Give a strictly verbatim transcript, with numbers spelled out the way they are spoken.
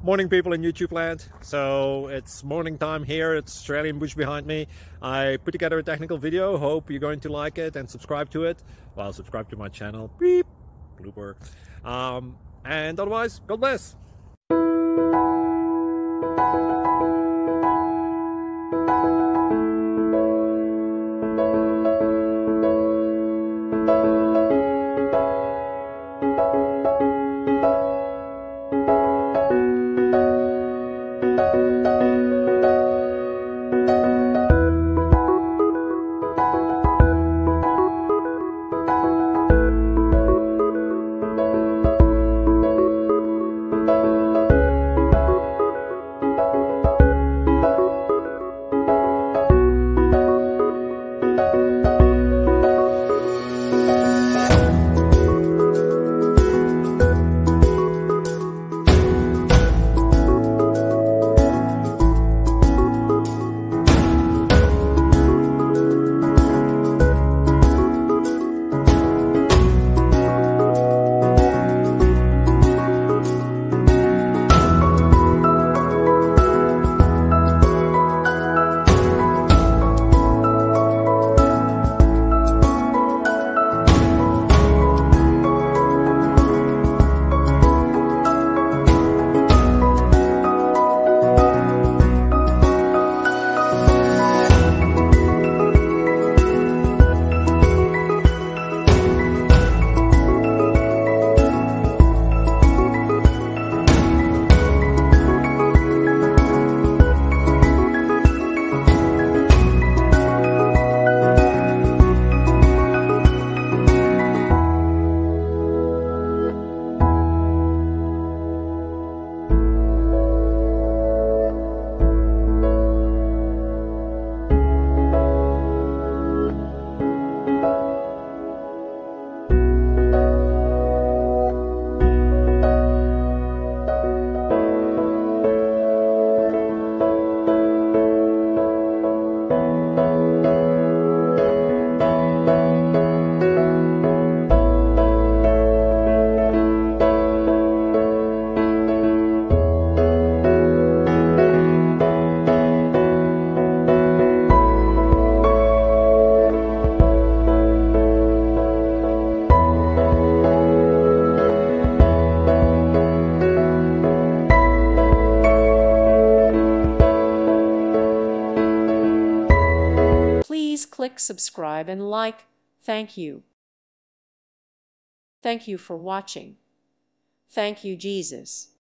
Morning, people in YouTube land. So it's morning time here. It's Australian bush behind me. I put together a technical video. Hope you're going to like it and subscribe to it. Well, subscribe to my channel. Beep. Blooper. Um, and otherwise, God bless. Please click subscribe and like. Thank you. Thank you for watching. Thank you, Jesus.